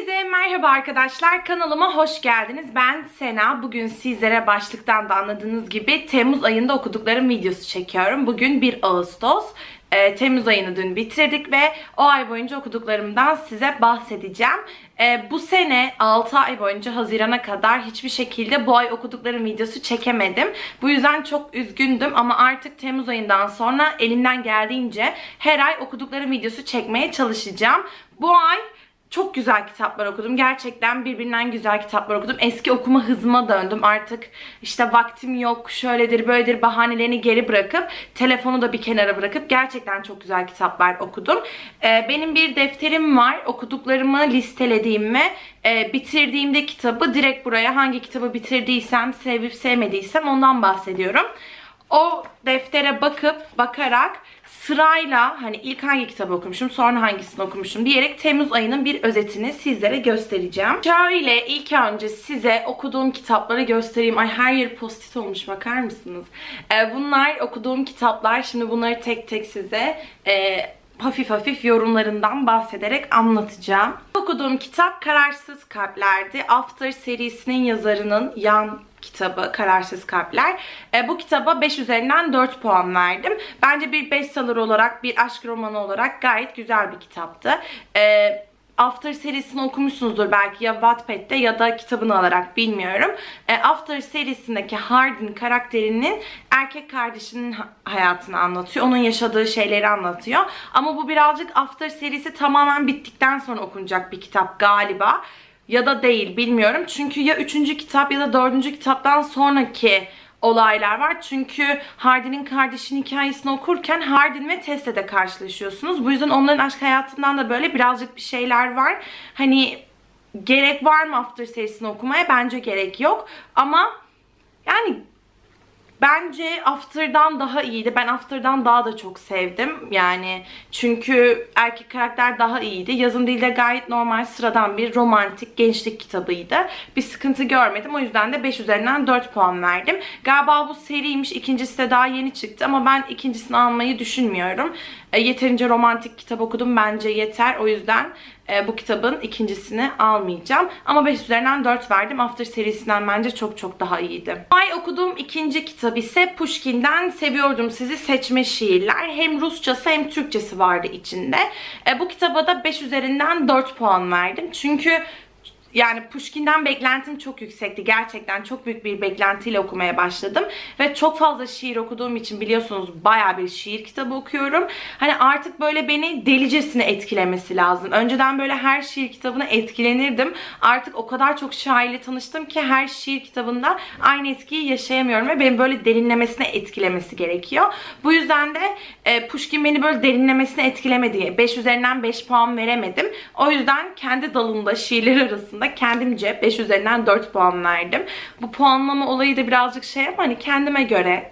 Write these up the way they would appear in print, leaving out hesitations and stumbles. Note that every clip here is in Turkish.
Herkese merhaba arkadaşlar, kanalıma hoş geldiniz. Ben Sena. Bugün sizlere başlıktan da anladığınız gibi Temmuz ayında okuduklarım videosu çekiyorum. Bugün 1 Ağustos. Temmuz ayını dün bitirdik ve o ay boyunca okuduklarımdan size bahsedeceğim. Bu sene 6 ay boyunca Haziran'a kadar hiçbir şekilde bu ay okuduklarım videosu çekemedim. Bu yüzden çok üzgündüm ama artık Temmuz ayından sonra elimden geldiğince her ay okuduklarım videosu çekmeye çalışacağım. Bu ay çok güzel kitaplar okudum. Gerçekten birbirinden güzel kitaplar okudum. Eski okuma hızıma döndüm. Artık işte vaktim yok, şöyledir, böyledir bahanelerini geri bırakıp, telefonu da bir kenara bırakıp gerçekten çok güzel kitaplar okudum. Benim bir defterim var. Okuduklarımı listelediğim ve bitirdiğimde kitabı direkt buraya hangi kitabı bitirdiysem, sevip sevmediysem ondan bahsediyorum. O deftere bakarak sırayla hani ilk hangi kitabı okumuşum, sonra hangisini okumuşum diyerek Temmuz ayının bir özetini sizlere göstereceğim. Şöyle ilk önce size okuduğum kitapları göstereyim. Ay her yer post-it olmuş, bakar mısınız? Bunlar okuduğum kitaplar. Şimdi bunları tek tek size hafif hafif yorumlarından bahsederek anlatacağım. Okuduğum kitap Kararsız Kalpler'di. After serisinin yazarının yan kitabı Kararsız Kalpler. Bu kitaba 5 üzerinden 4 puan verdim. Bence bir bestseller olarak, bir aşk romanı olarak gayet güzel bir kitaptı. After serisini okumuşsunuzdur belki ya Wattpad'de ya da kitabını alarak, bilmiyorum. After serisindeki Hardin karakterinin erkek kardeşinin hayatını anlatıyor. Onun yaşadığı şeyleri anlatıyor. Ama bu birazcık After serisi tamamen bittikten sonra okunacak bir kitap galiba. Ya da değil, bilmiyorum. Çünkü ya 3. kitap ya da 4. kitaptan sonraki olaylar var. Çünkü Hardin'in kardeşinin hikayesini okurken Hardin ve Tess'le de karşılaşıyorsunuz. Bu yüzden onların aşk hayatından da böyle birazcık bir şeyler var. Hani gerek var mı After serisini okumaya? Bence gerek yok. Ama yani bence After'dan daha iyiydi. Ben After'dan daha da çok sevdim. Yani çünkü erkek karakter daha iyiydi. Yazım değil de gayet normal, sıradan bir romantik gençlik kitabıydı. Bir sıkıntı görmedim. O yüzden de 5 üzerinden 4 puan verdim. Galiba bu seriymiş. İkincisi de daha yeni çıktı ama ben ikincisini almayı düşünmüyorum. Yeterince romantik kitap okudum. Bence yeter. O yüzden bu kitabın ikincisini almayacağım. Ama 5 üzerinden 4 verdim. After serisinden bence çok çok daha iyiydi. Ay okuduğum ikinci kitap ise Pushkin'den Seviyordum Sizi Seçme Şiirler. Hem Rusçası hem Türkçesi vardı içinde. Bu kitaba da 5 üzerinden 4 puan verdim. Çünkü yani Pushkin'den beklentim çok yüksekti. Gerçekten çok büyük bir beklentiyle okumaya başladım. Ve çok fazla şiir okuduğum için biliyorsunuz bayağı bir şiir kitabı okuyorum. Hani artık böyle beni delicesine etkilemesi lazım. Önceden böyle her şiir kitabına etkilenirdim. Artık o kadar çok şairle tanıştım ki her şiir kitabında aynı etkiyi yaşayamıyorum. Ve beni böyle derinlemesine etkilemesi gerekiyor. Bu yüzden de Pushkin beni böyle derinlemesine etkilemedi. 5 üzerinden 5 puan veremedim. O yüzden kendi dalında şiirler arasında kendimce 5 üzerinden 4 puan verdim. Bu puanlama olayı da birazcık şey ama hani kendime göre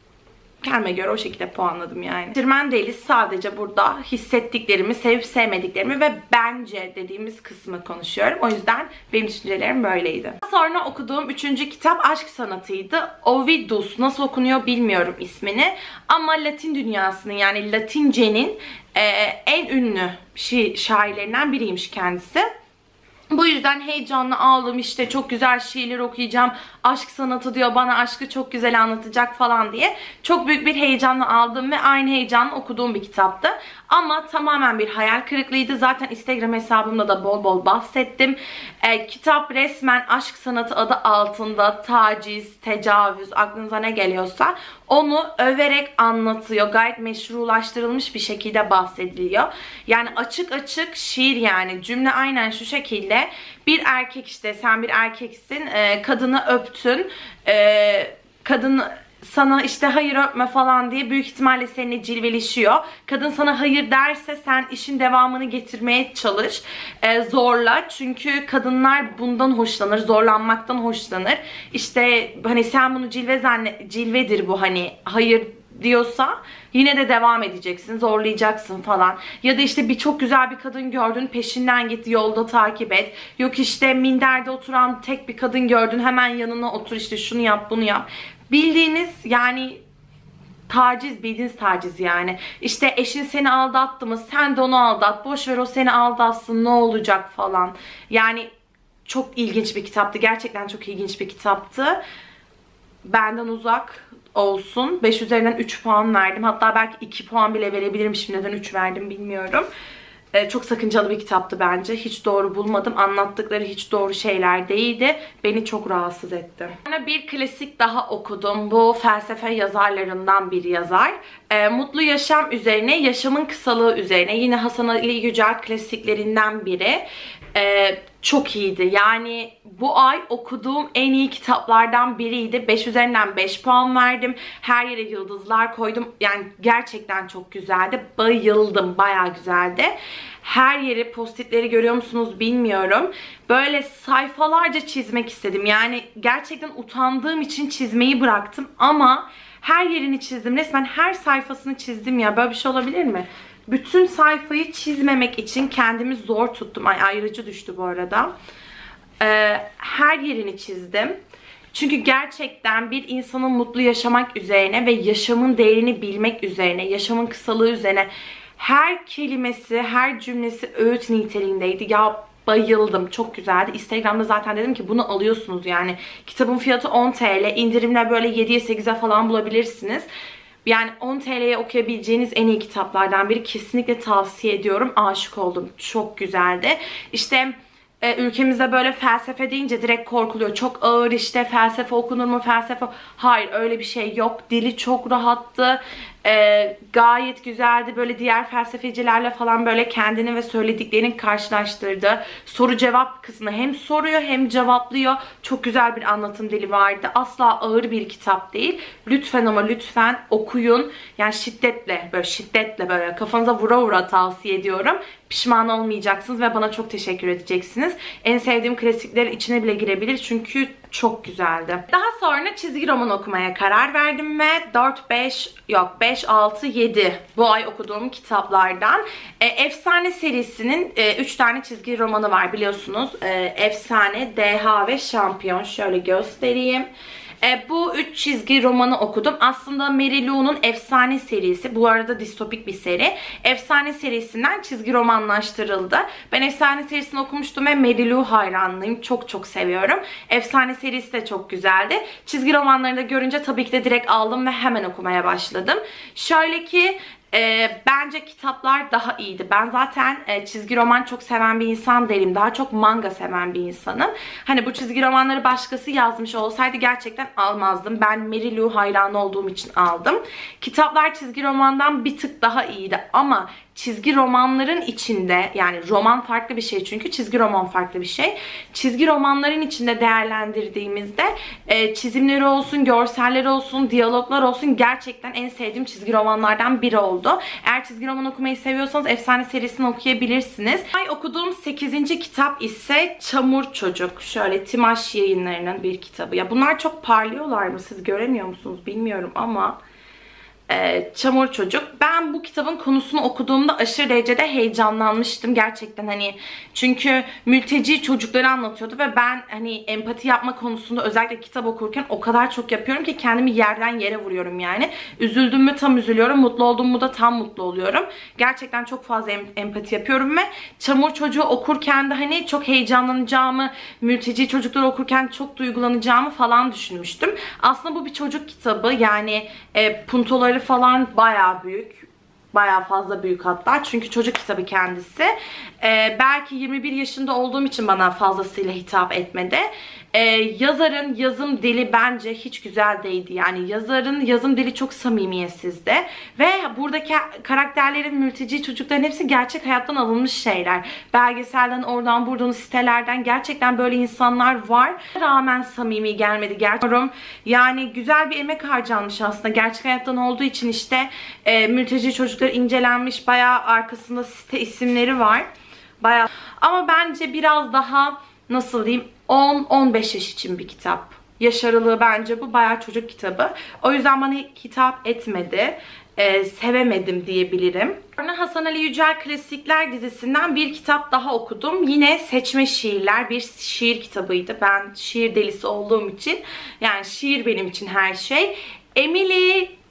o şekilde puanladım yani. Bitirmen değiliz, sadece burada hissettiklerimi, sevip sevmediklerimi ve bence dediğimiz kısmı konuşuyorum. O yüzden benim düşüncelerim böyleydi. Sonra okuduğum 3. kitap Aşk Sanatı'ydı. Ovidus, nasıl okunuyor bilmiyorum ismini. Ama Latin dünyasının, yani Latince'nin en ünlü şairlerinden biriymiş kendisi. Bu yüzden heyecanla aldım, işte çok güzel şiirler okuyacağım, aşk sanatı diyor, bana aşkı çok güzel anlatacak falan diye. Çok büyük bir heyecanla aldım ve aynı heyecanla okuduğum bir kitaptı. Ama tamamen bir hayal kırıklığıydı. Zaten Instagram hesabımda da bol bol bahsettim. Kitap resmen aşk sanatı adı altında taciz, tecavüz, aklınıza ne geliyorsa onu överek anlatıyor. Gayet meşrulaştırılmış bir şekilde bahsediliyor. Yani açık açık şiir yani. Cümle aynen şu şekilde. Bir erkek, işte sen bir erkeksin, kadını öptün, kadın sana işte hayır öpme falan diye büyük ihtimalle seninle cilveleşiyor. Kadın sana hayır derse sen işin devamını getirmeye çalış. Zorla. Çünkü kadınlar bundan hoşlanır. Zorlanmaktan hoşlanır. İşte hani sen bunu cilvedir bu, hani hayır diyorsa yine de devam edeceksin, zorlayacaksın falan. Ya da işte çok güzel bir kadın gördün, peşinden git, yolda takip et. Yok işte minderde oturan tek bir kadın gördün, hemen yanına otur, işte şunu yap bunu yap. Bildiğiniz yani taciz, bildiğiniz taciz yani. İşte eşin seni aldattı mı? Sen de onu aldat. Boş ver, o seni aldatsın, ne olacak falan. Yani çok ilginç bir kitaptı. Gerçekten çok ilginç bir kitaptı. Benden uzak olsun. 5 üzerinden 3 puan verdim. Hatta belki 2 puan bile verebilirim. Şimdi neden 3 verdim bilmiyorum. Çok sakıncalı bir kitaptı bence. Hiç doğru bulmadım. Anlattıkları hiç doğru şeyler değildi. Beni çok rahatsız etti. Sonra bir klasik daha okudum. Bu felsefe yazarlarından bir yazar. Mutlu Yaşam üzerine, yaşamın kısalığı üzerine. Yine Hasan Ali Yücel klasiklerinden biri. Çok iyiydi. Yani bu ay okuduğum en iyi kitaplardan biriydi. 5 üzerinden 5 puan verdim. Her yere yıldızlar koydum. Yani gerçekten çok güzeldi. Bayıldım. Bayağı güzeldi. Her yeri, postitleri görüyor musunuz bilmiyorum. Böyle sayfalarca çizmek istedim. Yani gerçekten utandığım için çizmeyi bıraktım. Ama her yerini çizdim. Resmen her sayfasını çizdim ya. Böyle bir şey olabilir mi? Bütün sayfayı çizmemek için kendimi zor tuttum. Ay, ayrıcı düştü bu arada. Her yerini çizdim. Çünkü gerçekten bir insanın mutlu yaşamak üzerine ve yaşamın değerini bilmek üzerine, yaşamın kısalığı üzerine her kelimesi, her cümlesi öğüt niteliğindeydi. Ya bayıldım. Çok güzeldi. Instagram'da zaten dedim ki bunu alıyorsunuz yani. Kitabın fiyatı 10 TL. İndirimle böyle 7'ye 8'e falan bulabilirsiniz. Yani 10 TL'ye okuyabileceğiniz en iyi kitaplardan biri. Kesinlikle tavsiye ediyorum. Aşık oldum. Çok güzeldi. İşte ülkemizde böyle felsefe deyince direkt korkuluyor. Çok ağır, işte felsefe okunur mu, felsefe... Hayır, öyle bir şey yok. Dili çok rahattı. Gayet güzeldi. Böyle diğer felsefecilerle falan böyle kendini ve söylediklerini karşılaştırdı. Soru cevap kısmı hem soruyor hem cevaplıyor. Çok güzel bir anlatım dili vardı. Asla ağır bir kitap değil. Lütfen ama lütfen okuyun. Yani şiddetle böyle kafanıza vura vura tavsiye ediyorum. Pişman olmayacaksınız ve bana çok teşekkür edeceksiniz. En sevdiğim klasiklerin içine bile girebilir çünkü çok güzeldi. Daha sonra çizgi roman okumaya karar verdim ve 5, 6, 7 bu ay okuduğum kitaplardan. Efsane serisinin 3 tane çizgi romanı var biliyorsunuz. Efsane, Deha ve Şampiyon. Şöyle göstereyim. Bu 3 çizgi romanı okudum. Aslında Mary Lou'nun Efsane serisi. Bu arada distopik bir seri. Efsane serisinden çizgi romanlaştırıldı. Ben Efsane serisini okumuştum ve Mary Lou hayranlıyım. Çok çok seviyorum. Efsane serisi de çok güzeldi. Çizgi romanlarını da görünce tabii ki de direkt aldım ve hemen okumaya başladım. Şöyle ki bence kitaplar daha iyiydi. Ben zaten çizgi roman çok seven bir insan değilim. Daha çok manga seven bir insanım. Hani bu çizgi romanları başkası yazmış olsaydı gerçekten almazdım. Ben Mary Lou hayranı olduğum için aldım. Kitaplar çizgi romandan bir tık daha iyiydi ama çizgi romanların içinde, yani roman farklı bir şey çünkü çizgi roman farklı bir şey. Çizgi romanların içinde değerlendirdiğimizde çizimleri olsun, görselleri olsun, diyaloglar olsun gerçekten en sevdiğim çizgi romanlardan biri oldu. Eğer çizgi roman okumayı seviyorsanız Efsane serisini okuyabilirsiniz. Ay okuduğum 8. kitap ise Çamur Çocuk. Şöyle Timaş Yayınları'nın bir kitabı. Ya bunlar çok parlıyorlar mı? Siz göremiyor musunuz bilmiyorum ama Çamur Çocuk. Ben bu kitabın konusunu okuduğumda aşırı derecede heyecanlanmıştım. Gerçekten hani çünkü mülteci çocukları anlatıyordu ve ben hani empati yapma konusunda özellikle kitap okurken o kadar çok yapıyorum ki kendimi yerden yere vuruyorum yani. Üzüldüm mü tam üzülüyorum, mutlu oldum mu da tam mutlu oluyorum. Gerçekten çok fazla empati yapıyorum ve Çamur Çocuğu okurken de hani çok heyecanlanacağımı, mülteci çocukları okurken çok duygulanacağımı falan düşünmüştüm. Aslında bu bir çocuk kitabı yani puntoları falan bayağı büyük. Bayağı fazla büyük hatta. Çünkü çocuk kitabı kendisi. Belki 21 yaşında olduğum için bana fazlasıyla hitap etmedi. Yazarın yazım dili bence hiç güzel değildi. Yani yazarın yazım dili çok samimiyetsizdi. Ve buradaki karakterlerin, mülteci çocukların hepsi gerçek hayattan alınmış şeyler. Belgeselden, oradan buradan, sitelerden gerçekten böyle insanlar var. Rağmen samimi gelmedi gerçekten. Yani güzel bir emek harcanmış aslında. Gerçek hayattan olduğu için işte mülteci çocuklar incelenmiş. Bayağı arkasında site isimleri var. Bayağı. Ama bence biraz daha nasıl diyeyim 10-15 yaş için bir kitap. Yaş aralığı bence bu bayağı çocuk kitabı. O yüzden bana hitap etmedi. Sevemedim diyebilirim. Sonra Hasan Ali Yücel Klasikler dizisinden bir kitap daha okudum. Yine Seçme Şiirler, bir şiir kitabıydı. Ben şiir delisi olduğum için yani şiir benim için her şey. Emily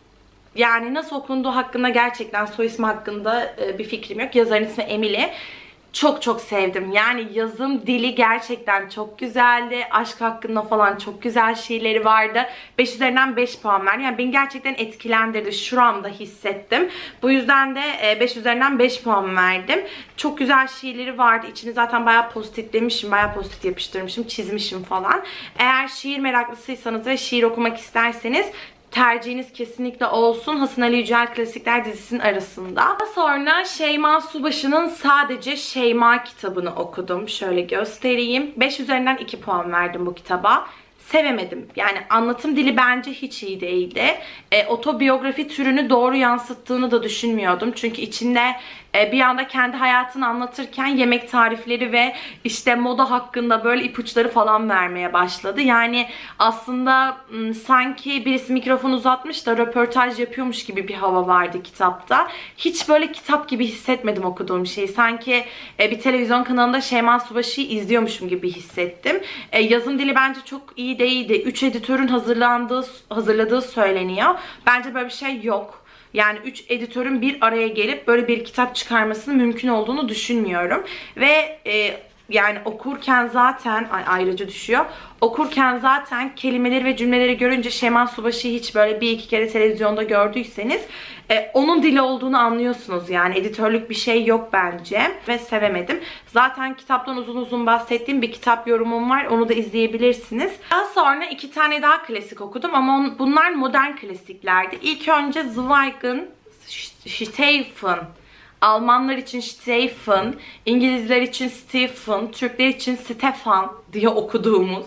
yani nasıl okunduğu hakkında, gerçekten soy ismi hakkında bir fikrim yok. Yazarın ismi Emily. Çok çok sevdim. Yani yazım dili gerçekten çok güzeldi. Aşk hakkında falan çok güzel şeyleri vardı. 5 üzerinden 5 puan verdim. Yani beni gerçekten etkilendirdi. Şuramda hissettim. Bu yüzden de 5 üzerinden 5 puan verdim. Çok güzel şiirleri vardı. İçini zaten bayağı postitlemişim. Bayağı postit yapıştırmışım. Çizmişim falan. Eğer şiir meraklısıysanız ve şiir okumak isterseniz tercihiniz kesinlikle olsun. Hasan Ali Yücel Klasikler dizisinin arasında. Daha sonra Şeyma Subaşı'nın Sadece Şeyma kitabını okudum. Şöyle göstereyim. 5 üzerinden 2 puan verdim bu kitaba. Sevemedim. Yani anlatım dili bence hiç iyi değildi. Otobiyografi türünü doğru yansıttığını da düşünmüyordum. Çünkü içinde bir anda kendi hayatını anlatırken yemek tarifleri ve işte moda hakkında böyle ipuçları falan vermeye başladı. Yani aslında sanki birisi mikrofon uzatmış da röportaj yapıyormuş gibi bir hava vardı kitapta. Hiç böyle kitap gibi hissetmedim okuduğum şeyi. Sanki bir televizyon kanalında Şeyma Subaşı'yı izliyormuşum gibi hissettim. Yazım dili bence çok iyi değildi. 3 editörün hazırladığı söyleniyor. Bence böyle bir şey yok. Yani 3 editörün bir araya gelip böyle bir kitap çıkarmasının mümkün olduğunu düşünmüyorum. Ve yani okurken zaten ayrıca düşüyor. Okurken zaten kelimeleri ve cümleleri görünce Şeyma Subaşı'yı hiç böyle bir iki kere televizyonda gördüyseniz onun dili olduğunu anlıyorsunuz. Yani editörlük bir şey yok bence ve sevemedim. Zaten kitaptan uzun uzun bahsettiğim bir kitap yorumum var. Onu da izleyebilirsiniz. Daha sonra 2 tane daha klasik okudum ama bunlar modern klasiklerdi. İlk önce Zweig'ın Stephen. Almanlar için Stephen, İngilizler için Stephen, Türkler için Stefan diye okuduğumuz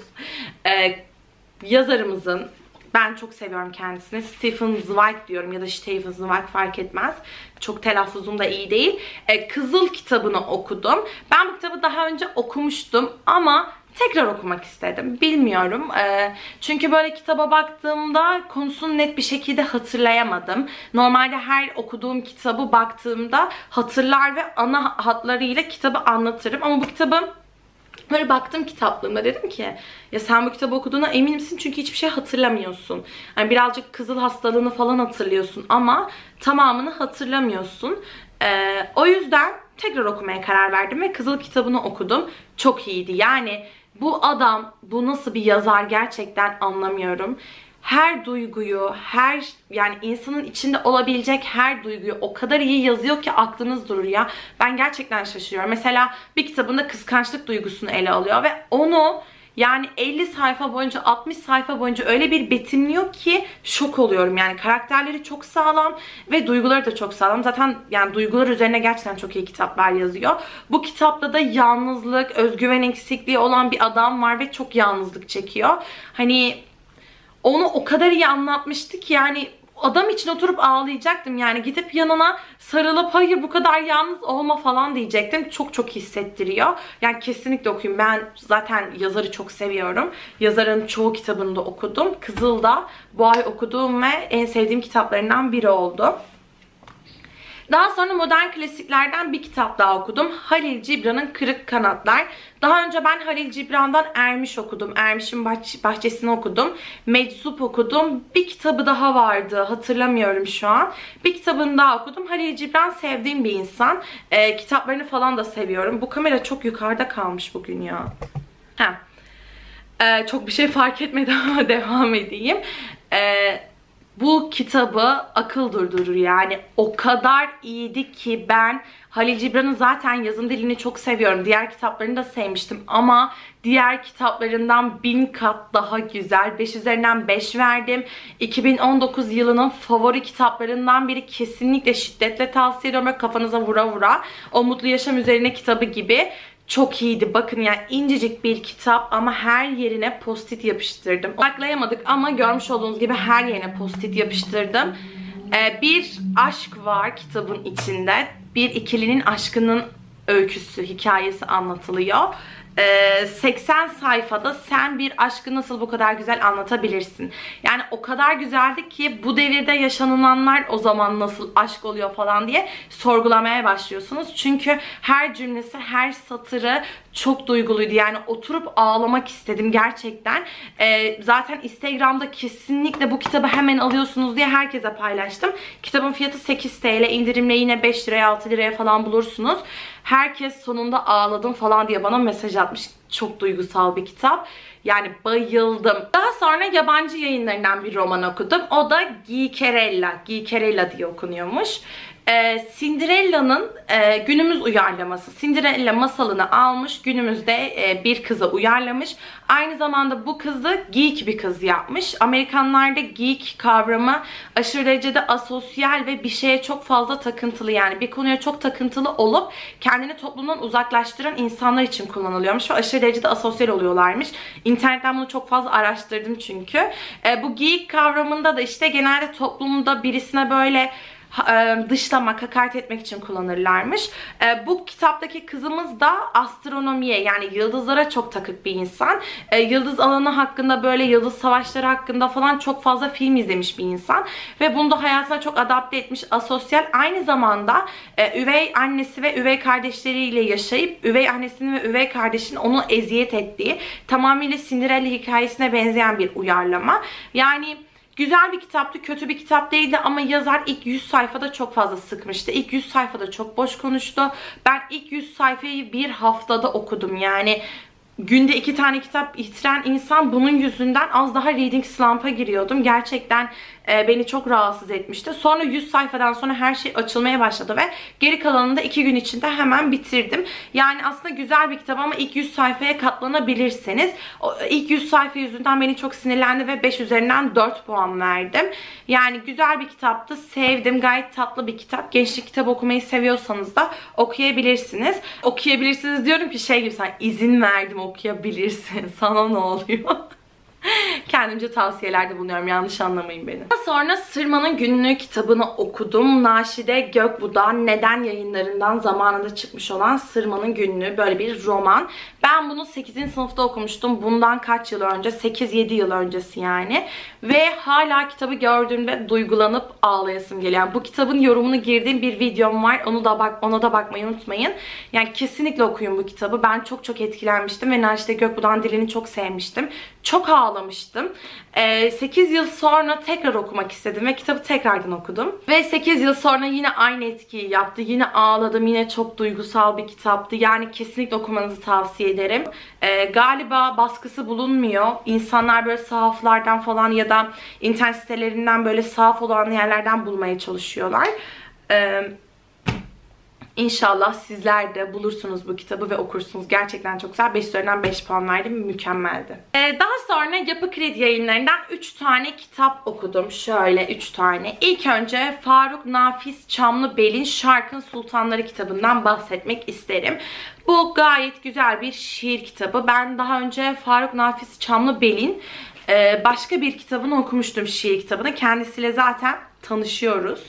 yazarımızın, ben çok seviyorum kendisini, Stefan Zweig diyorum ya da Stefan Zweig fark etmez. Çok telaffuzum da iyi değil. Kızıl kitabını okudum. Ben bu kitabı daha önce okumuştum ama tekrar okumak istedim. Bilmiyorum. Çünkü böyle kitaba baktığımda konusunu net bir şekilde hatırlayamadım. Normalde her okuduğum kitabı baktığımda hatırlar ve ana hatlarıyla kitabı anlatırım. Ama bu kitabı böyle baktım kitaplığımda, dedim ki ya sen bu kitabı okuduğuna emin misin? Çünkü hiçbir şey hatırlamıyorsun. Yani birazcık kızıl hastalığını falan hatırlıyorsun ama tamamını hatırlamıyorsun. O yüzden tekrar okumaya karar verdim ve Kızıl kitabını okudum. Çok iyiydi. Yani bu adam, bu nasıl bir yazar gerçekten anlamıyorum. Her duyguyu, yani insanın içinde olabilecek her duyguyu o kadar iyi yazıyor ki aklınız durur ya. Ben gerçekten şaşırıyorum. Mesela bir kitabında kıskançlık duygusunu ele alıyor ve onu yani 50 sayfa boyunca, 60 sayfa boyunca öyle bir betimliyor ki şok oluyorum. Yani karakterleri çok sağlam ve duyguları da çok sağlam. Zaten yani duygular üzerine gerçekten çok iyi kitaplar yazıyor. Bu kitapta da yalnızlık, özgüven eksikliği olan bir adam var ve çok yalnızlık çekiyor. Hani onu o kadar iyi anlatmıştı ki yani adam için oturup ağlayacaktım. Yani gidip yanına sarılıp hayır bu kadar yalnız olma falan diyecektim. Çok çok hissettiriyor. Yani kesinlikle okuyun. Ben zaten yazarı çok seviyorum. Yazarın çoğu kitabını da okudum. Kızıl da bu ay okuduğum ve en sevdiğim kitaplarından biri oldu. Daha sonra modern klasiklerden bir kitap daha okudum. Halil Cibran'ın Kırık Kanatlar. Daha önce ben Halil Cibran'dan Ermiş okudum. Ermiş'in Bahçesini okudum. Meczup okudum. Bir kitabı daha vardı. Hatırlamıyorum şu an. Bir kitabını daha okudum. Halil Cibran sevdiğim bir insan. Kitaplarını falan da seviyorum. Bu kamera çok yukarıda kalmış bugün ya. Çok bir şey fark etmedi ama devam edeyim. Bu kitabı akıl durdurur yani. O kadar iyiydi ki ben Halil Cibran'ın zaten yazım dilini çok seviyorum. Diğer kitaplarını da sevmiştim ama diğer kitaplarından 1000 kat daha güzel. 5 üzerinden 5 verdim. 2019 yılının favori kitaplarından biri. Kesinlikle şiddetle tavsiye ediyorum. Böyle kafanıza vura vura. O Mutlu Yaşam Üzerine kitabı gibi. Çok iyiydi. Bakın yani incecik bir kitap ama her yerine post-it yapıştırdım. Saklayamadık ama görmüş olduğunuz gibi her yerine post-it yapıştırdım. Bir aşk var kitabın içinde. Bir ikilinin aşkının öyküsü, hikayesi anlatılıyor. 80 sayfada sen bir aşkı nasıl bu kadar güzel anlatabilirsin? Yani o kadar güzeldi ki bu devirde yaşanılanlar o zaman nasıl aşk oluyor falan diye sorgulamaya başlıyorsunuz. Çünkü her cümlesi, her satırı çok duyguluydu. Yani oturup ağlamak istedim gerçekten. Zaten Instagram'da kesinlikle bu kitabı hemen alıyorsunuz diye herkese paylaştım. Kitabın fiyatı 8 TL. İndirimle yine 5 liraya 6 liraya falan bulursunuz. Herkes sonunda ağladım falan diye bana mesaj atmış. Çok duygusal bir kitap. Yani bayıldım. Daha sonra yabancı yayınlarından bir roman okudum. O da Gicerella. Gicerella diye okunuyormuş. Cinderella'nın günümüz uyarlaması. Cinderella masalını almış, günümüzde bir kıza uyarlamış. Aynı zamanda bu kızı geek bir kız yapmış. Amerikanlarda geek kavramı aşırı derecede asosyal ve bir şeye çok fazla takıntılı, yani bir konuya çok takıntılı olup kendini toplumdan uzaklaştıran insanlar için kullanılıyormuş ve aşırı derecede asosyal oluyorlarmış. İnternetten bunu çok fazla araştırdım çünkü. Bu geek kavramında da işte genelde toplumda birisine böyle dışlamak, hakaret etmek için kullanırlarmış. Bu kitaptaki kızımız da astronomiye, yani yıldızlara çok takık bir insan. Yıldız alanı hakkında, böyle yıldız savaşları hakkında falan çok fazla film izlemiş bir insan. Ve bunu da hayatına çok adapte etmiş, asosyal. Aynı zamanda üvey annesi ve üvey kardeşleriyle yaşayıp üvey annesinin ve üvey kardeşinin onu eziyet ettiği, tamamıyla Cinderella hikayesine benzeyen bir uyarlama. Yani güzel bir kitaptı, kötü bir kitap değildi ama yazar ilk 100 sayfada çok fazla sıkmıştı. İlk 100 sayfada çok boş konuştu. Ben ilk 100 sayfayı bir haftada okudum. Yani günde 2 tane kitap bitiren insan, bunun yüzünden az daha reading slump'a giriyordum. Gerçekten beni çok rahatsız etmişti. Sonra 100 sayfadan sonra her şey açılmaya başladı ve geri kalanını da 2 gün içinde hemen bitirdim. Yani aslında güzel bir kitap ama ilk 100 sayfaya katlanabilirseniz. İlk 100 sayfa yüzünden beni çok sinirlendi ve 5 üzerinden 4 puan verdim. Yani güzel bir kitaptı. Sevdim. Gayet tatlı bir kitap. Gençlik kitabı okumayı seviyorsanız da okuyabilirsiniz. Okuyabilirsiniz diyorum ki şey gibi, sen izin verdim okuyabilirsin. Sana ne oluyor? Kendimce tavsiyelerde bulunuyorum. Yanlış anlamayın beni. Daha sonra Sırma'nın Günlüğü kitabını okudum. Naşide Gökbuğ'dan Neden yayınlarından zamanında çıkmış olan Sırma'nın Günlüğü, böyle bir roman. Ben bunu 8. sınıfta okumuştum. Bundan kaç yıl önce? 8-7 yıl öncesi yani. Ve hala kitabı gördüğümde duygulanıp ağlayasım geliyor. Yani bu kitabın yorumunu girdiğim bir videom var. Ona da bakmayı unutmayın. Yani kesinlikle okuyun bu kitabı. Ben çok etkilenmiştim ve Naşide Gökbuğ'dan dilini çok sevmiştim. Çok ağlamıştım. 8 yıl sonra tekrar okumak istedim ve kitabı tekrardan okudum. Ve 8 yıl sonra yine aynı etkiyi yaptı. Yine ağladım. Yine çok duygusal bir kitaptı. Yani kesinlikle okumanızı tavsiye ederim. Galiba baskısı bulunmuyor. İnsanlar böyle sahaflardan falan ya da internet sitelerinden böyle sahaf olan yerlerden bulmaya çalışıyorlar. İnşallah sizler de bulursunuz bu kitabı ve okursunuz. Gerçekten çok güzel. 5 üzerinden 5 puan verdim. Mükemmeldi. Daha sonra Yapı Kredi yayınlarından 3 tane kitap okudum. Şöyle 3 tane. İlk önce Faruk Nafiz Çamlıbel'in Şarkın Sultanları kitabından bahsetmek isterim. Bu gayet güzel bir şiir kitabı. Ben daha önce Faruk Nafiz Çamlıbel'in başka bir kitabını okumuştum, şiir kitabını. Kendisiyle zaten tanışıyoruz.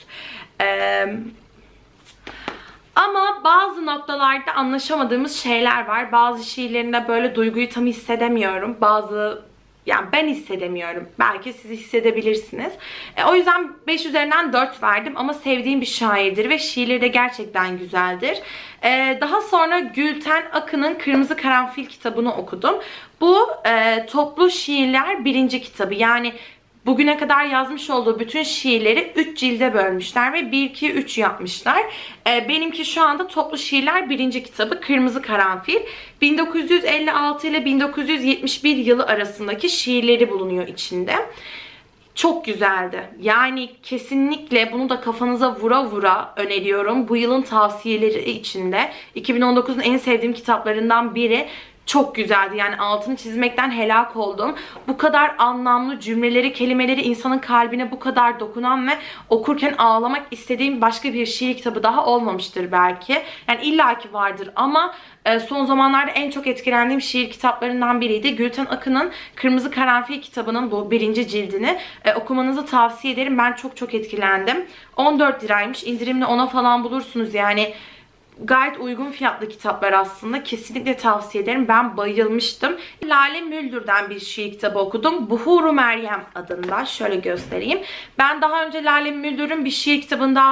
Ama bazı noktalarda anlaşamadığımız şeyler var. Bazı şiirlerinde böyle duyguyu tam hissedemiyorum. Yani ben hissedemiyorum. Belki siz hissedebilirsiniz. O yüzden 5 üzerinden 4 verdim ama sevdiğim bir şairdir ve şiirleri de gerçekten güzeldir. Daha sonra Gülten Akın'ın Kırmızı Karanfil kitabını okudum. Bu toplu şiirler 1. kitabı. Yani bugüne kadar yazmış olduğu bütün şiirleri 3 cilde bölmüşler ve 1-2-3 yapmışlar. Benimki şu anda toplu şiirler 1. kitabı Kırmızı Karanfil. 1956 ile 1971 yılı arasındaki şiirleri bulunuyor içinde. Çok güzeldi. Yani kesinlikle bunu da kafanıza vura vura öneriyorum. Bu yılın tavsiyeleri içinde. 2019'un en sevdiğim kitaplarından biri. Çok güzeldi. Yani altını çizmekten helak oldum. Bu kadar anlamlı cümleleri, kelimeleri insanın kalbine bu kadar dokunan ve okurken ağlamak istediğim başka bir şiir kitabı daha olmamıştır belki. Yani illaki vardır ama son zamanlarda en çok etkilendiğim şiir kitaplarından biriydi. Gülten Akın'ın Kırmızı Karanfil kitabının bu 1. cildini okumanızı tavsiye ederim. Ben çok etkilendim. 14 liraymış. İndirimli ona falan bulursunuz yani. Gayet uygun fiyatlı kitaplar aslında. Kesinlikle tavsiye ederim. Ben bayılmıştım. Lale Müldür'den bir şiir kitabı okudum. Buhuru Meryem adında. Şöyle göstereyim. Ben daha önce Lale Müldür'ün bir şiir kitabını daha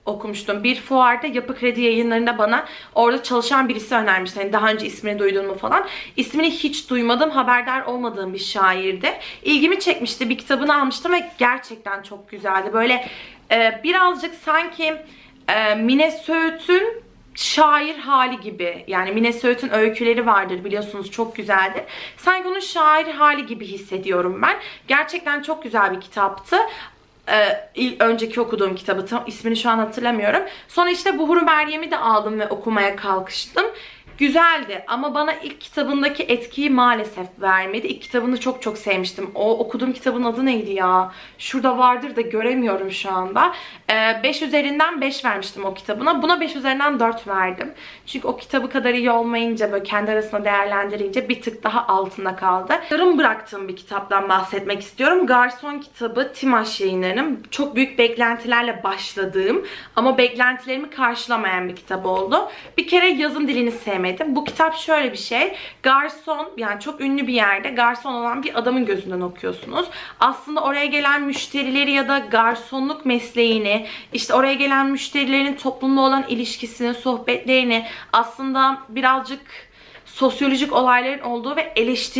okumuştum. Bir fuarda Yapı Kredi Yayınları'nda bana orada çalışan birisi önermişti. Hani daha önce ismini duydun mu falan. İsmini hiç duymadım. Haberdar olmadığım bir şairdi. İlgimi çekmişti. Bir kitabını almıştım ve gerçekten çok güzeldi. Böyle birazcık sanki Mine Söğüt'ün şair hali gibi. Yani Mine Söğüt'ün öyküleri vardır biliyorsunuz, çok güzeldir. Sanki onun şair hali gibi hissediyorum ben. Gerçekten çok güzel bir kitaptı. Önceki okuduğum kitabı, tam ismini şu an hatırlamıyorum. Sonra işte Buhur-u Meryem'i de aldım ve okumaya kalkıştım. Güzeldi ama bana ilk kitabındaki etkiyi maalesef vermedi. İlk kitabını çok çok sevmiştim. O okuduğum kitabın adı neydi ya? Şurada vardır da göremiyorum şu anda. 5 üzerinden 5 vermiştim o kitabına. Buna 5 üzerinden 4 verdim. Çünkü o kitabı kadar iyi olmayınca, böyle kendi arasında değerlendirince bir tık daha altında kaldı. Yarım bıraktığım bir kitaptan bahsetmek istiyorum. Garson kitabı, Timaş Yayınları'nın çok büyük beklentilerle başladığım ama beklentilerimi karşılamayan bir kitap oldu. Bir kere yazım dilini sevmedim. Bu kitap şöyle bir şey. Garson, yani çok ünlü bir yerde garson olan bir adamın gözünden okuyorsunuz. Aslında oraya gelen müşterileri ya da garsonluk mesleğini, işte oraya gelen müşterilerin toplumla olan ilişkisini, sohbetlerini, aslında birazcık sosyolojik olayların olduğu ve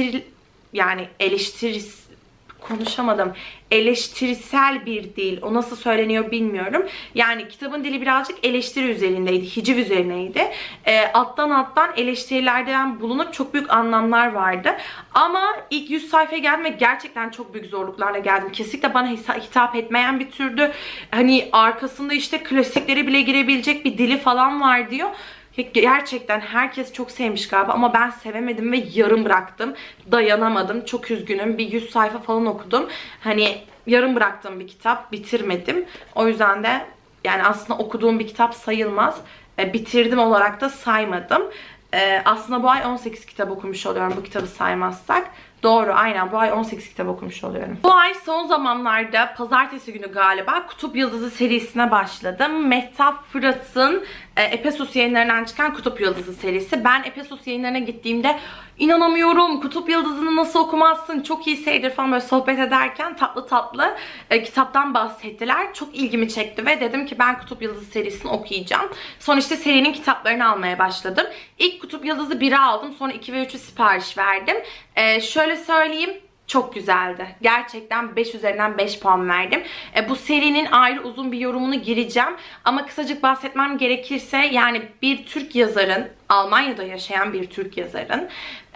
eleştirisel bir dil. O nasıl söyleniyor bilmiyorum. Yani kitabın dili birazcık eleştiri üzerindeydi. Hiciv üzerineydi. Alttan eleştirilerden bulunup çok büyük anlamlar vardı. Ama ilk 100 sayfaya geldim ve gerçekten çok büyük zorluklarla geldim. Kesinlikle bana hitap etmeyen bir türdü. Hani arkasında işte klasikleri bile girebilecek bir dili falan var diyor. Gerçekten herkes çok sevmiş galiba ama ben sevemedim ve yarım bıraktım. Dayanamadım. Çok üzgünüm. Bir 100 sayfa falan okudum. Hani yarım bıraktığım bir kitap. Bitirmedim. O yüzden de yani aslında okuduğum bir kitap sayılmaz. Bitirdim olarak da saymadım. Aslında bu ay 18 kitap okumuş oluyorum bu kitabı saymazsak. Doğru, aynen bu ay 18 kitap okumuş oluyorum. Bu ay son zamanlarda pazartesi günü galiba Kutup Yıldızı serisine başladım. Mehtap Fırat'ın Epesus Yayınları'ndan çıkan Kutup Yıldızı serisi. Ben Epesus Yayınları'na gittiğimde inanamıyorum, Kutup Yıldızı'nı nasıl okumazsın, çok iyi seridir falan böyle sohbet ederken tatlı tatlı kitaptan bahsettiler. Çok ilgimi çekti ve dedim ki ben Kutup Yıldızı serisini okuyacağım. Sonra işte serinin kitaplarını almaya başladım. İlk Kutup Yıldızı 1'i aldım, sonra 2 ve 3'ü sipariş verdim. Şöyle söyleyeyim, çok güzeldi. Gerçekten 5 üzerinden 5 puan verdim. Bu serinin ayrı uzun bir yorumunu gireceğim. Ama kısacık bahsetmem gerekirse, yani bir Türk yazarın, Almanya'da yaşayan bir Türk yazarın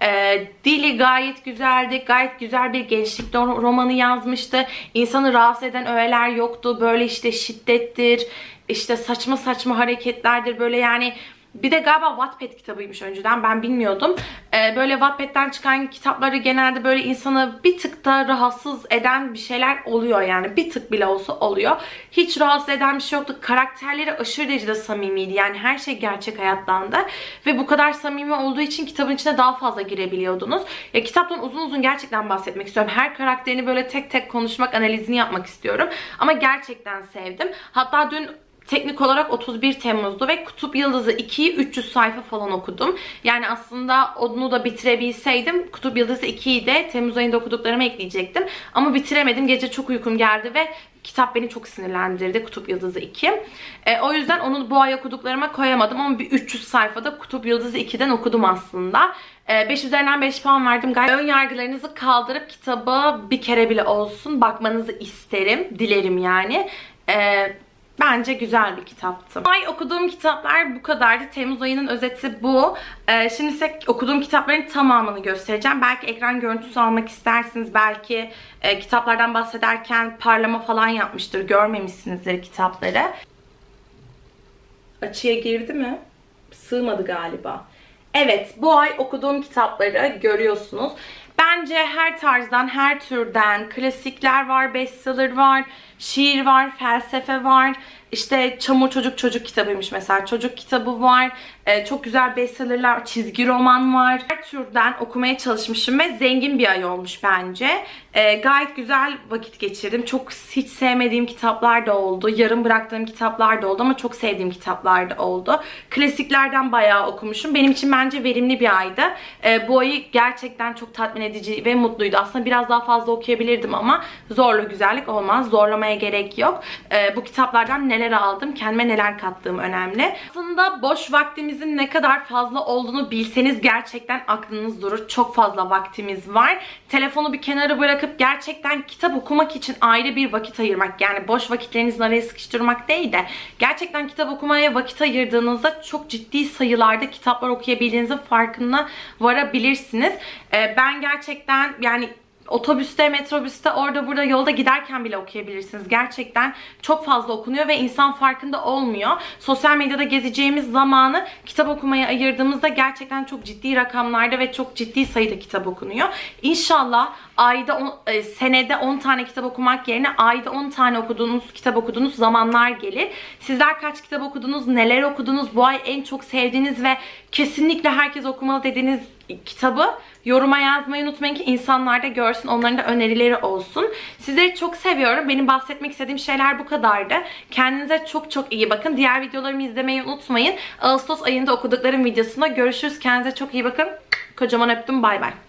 dili gayet güzeldi. Gayet güzel bir gençlik romanı yazmıştı. İnsanı rahatsız eden öğeler yoktu. Böyle işte şiddettir, işte saçma saçma hareketlerdir. Böyle yani... Bir de galiba Wattpad kitabıymış önceden. Ben bilmiyordum. Böyle Wattpad'den çıkan kitapları genelde böyle insanı bir tık da rahatsız eden bir şeyler oluyor yani. Bir tık bile olsa oluyor. Hiç rahatsız eden bir şey yoktu. Karakterleri aşırı derecede samimiydi. Yani her şey gerçek hayattan da. Ve bu kadar samimi olduğu için kitabın içine daha fazla girebiliyordunuz. Ya, kitaptan uzun uzun gerçekten bahsetmek istiyorum. Her karakterini böyle tek tek konuşmak, analizini yapmak istiyorum. Ama gerçekten sevdim. Hatta dün teknik olarak 31 Temmuz'du ve Kutup Yıldızı 2'yi 300 sayfa falan okudum. Yani aslında onu da bitirebilseydim Kutup Yıldızı 2'yi de Temmuz ayında okuduklarıma ekleyecektim. Ama bitiremedim. Gece çok uykum geldi ve kitap beni çok sinirlendirdi, Kutup Yıldızı 2. O yüzden onu bu ay okuduklarıma koyamadım ama bir 300 sayfada Kutup Yıldızı 2'den okudum aslında. 5 üzerinden 5 puan verdim. Ön yargılarınızı kaldırıp kitaba bir kere bile olsun bakmanızı isterim. Dilerim yani. Bence güzel bir kitaptı. Bu ay okuduğum kitaplar bu kadardı. Temmuz ayının özeti bu. Şimdi size okuduğum kitapların tamamını göstereceğim. Belki ekran görüntüsü almak istersiniz. Belki kitaplardan bahsederken parlama falan yapmıştır. Görmemişsinizdir kitapları. Açıya girdi mi? Sığmadı galiba. Evet, bu ay okuduğum kitapları görüyorsunuz. Bence her tarzdan, her türden klasikler var, bestseller var, şiir var, felsefe var. İşte Çamur Çocuk kitabıymış mesela. Çocuk kitabı var. Çok güzel bestsellerler, çizgi roman var. Her türden okumaya çalışmışım ve zengin bir ay olmuş bence. Gayet güzel vakit geçirdim. Çok hiç sevmediğim kitaplar da oldu. Yarım bıraktığım kitaplar da oldu ama çok sevdiğim kitaplar da oldu. Klasiklerden bayağı okumuşum. Benim için bence verimli bir aydı. Bu ayı gerçekten çok tatmin edici ve mutluydu. Aslında biraz daha fazla okuyabilirdim ama zorla güzellik olmaz. Zorlamaya okumaya gerek yok. Bu kitaplardan neler aldım, kendime neler kattığım önemli. Aslında boş vaktimizin ne kadar fazla olduğunu bilseniz gerçekten aklınız durur. Çok fazla vaktimiz var. Telefonu bir kenara bırakıp gerçekten kitap okumak için ayrı bir vakit ayırmak, yani boş vakitlerinizin araya sıkıştırmak değil de gerçekten kitap okumaya vakit ayırdığınızda çok ciddi sayılarda kitaplar okuyabildiğinizin farkına varabilirsiniz. Ben gerçekten yani otobüste, metrobüste, orada burada yolda giderken bile okuyabilirsiniz. Gerçekten çok fazla okunuyor ve insan farkında olmuyor. Sosyal medyada gezeceğimiz zamanı kitap okumaya ayırdığımızda gerçekten çok ciddi rakamlarda ve çok ciddi sayıda kitap okunuyor. İnşallah senede 10 tane kitap okumak yerine ayda 10 tane kitap okuduğunuz zamanlar gelir. Sizler kaç kitap okudunuz, neler okudunuz, bu ay en çok sevdiğiniz ve kesinlikle herkes okumalı dediğiniz kitabı yoruma yazmayı unutmayın ki insanlar da görsün, onların da önerileri olsun. Sizleri çok seviyorum. Benim bahsetmek istediğim şeyler bu kadardı. Kendinize çok çok iyi bakın. Diğer videolarımı izlemeyi unutmayın. Ağustos ayında okuduklarım videosunda görüşürüz. Kendinize çok iyi bakın. Kocaman öptüm. Bay bay.